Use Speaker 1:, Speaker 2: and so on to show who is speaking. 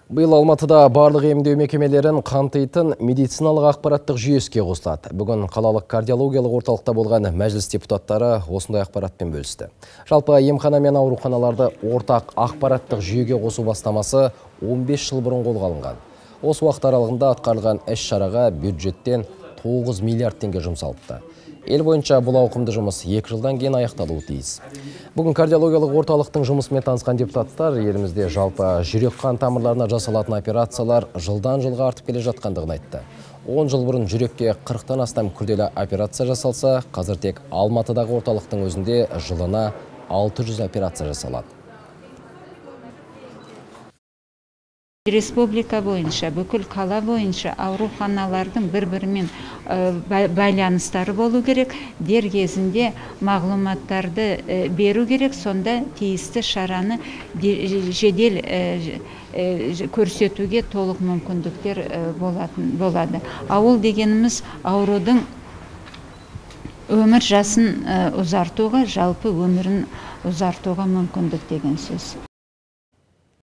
Speaker 1: Быйыл Алматыда барлық емдеу мекемелерін қамтитын медициналық ақпараттық жүйеске қосылады. Бүгін қалалық кардиологиялық орталықта болған мәжіліс депутаттары осындай ақпаратпен бөлісті. Жалпы емхана мен ауруханаларды ортақ ақпараттық жүйеге қосу бастамасы 15 жыл бұрын қолға алынған. Осы уақыт аралығында атқарылған іс-шараға бюджеттен 9 миллиард теңге жұмсалыпты. Ел бойынша бұл ауқымды жұмыс 2 жылдан кейін аяқталуы тиіс. Бүгін кардиологиялық орталықтың жұмысымен танысқан депутаттар елімізде жалпы жүрек-қан тамырларына жасалатын операциялар жылдан жылға артып келе жатқандығын айтты. 10 жыл бұрын жүрекке 40-тан астам күрделі операция жасалса, қазір тек Алматыдағы орталықтың өзінде жылына 600 операция жасалады.
Speaker 2: Республика бойынша, бүкіл қала бойынша ауруханалардың бір-бірімен байланыстары болу керек, дер кезінде мағлұматтарды беру керек, сонда тиісті шараны жедел көрсетуге толық мүмкіндіктер болады. Ауыл дегеніміз аурудың өмір жасын ұзартуға, жалпы өмірін ұзартуға мүмкіндік деген сөз.